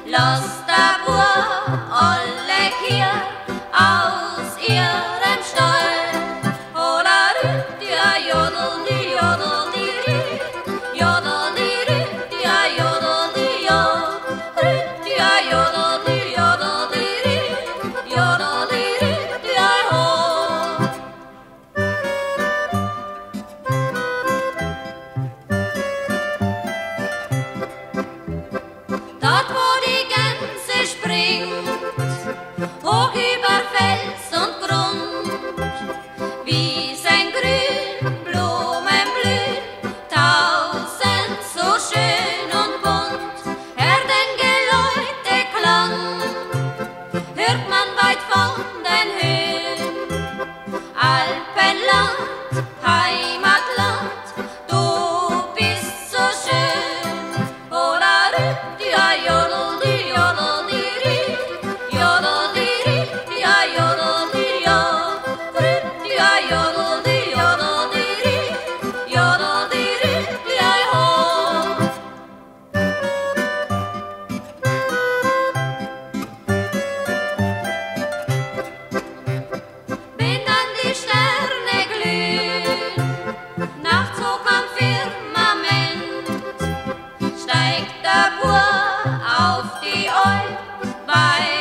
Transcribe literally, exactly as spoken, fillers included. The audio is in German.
Lasst der Bub alle Kühe aus ihrem Stall. Hola, Rüdia, jodel, die jodel, die Rüd, jodel, die Rüdia, jodel, die jodel, Rüdia, jodel, die jodel, die Rüd, jodel, die Rüdia, ho. Dort, wo die Gänse springt, hoch über Fels und Grund, wie sein grün Blumen blühen, tausend so schön und bunt. Hör den Geläute Klang, hört man weit von den Höhen, Alpenland, Heimatland, du bist so schön. Hola, Rüdia, jodel, die jodel, die Rüd, jodel, die Rüdia, jodel, die jodel, Rüdia, jodel, die jodel, die Rüd, jodel, die Rüdia, ho. Wenn dann die Sterne glühen, nachts hoch am Firmament, steigt der Bub auf die Alp, weil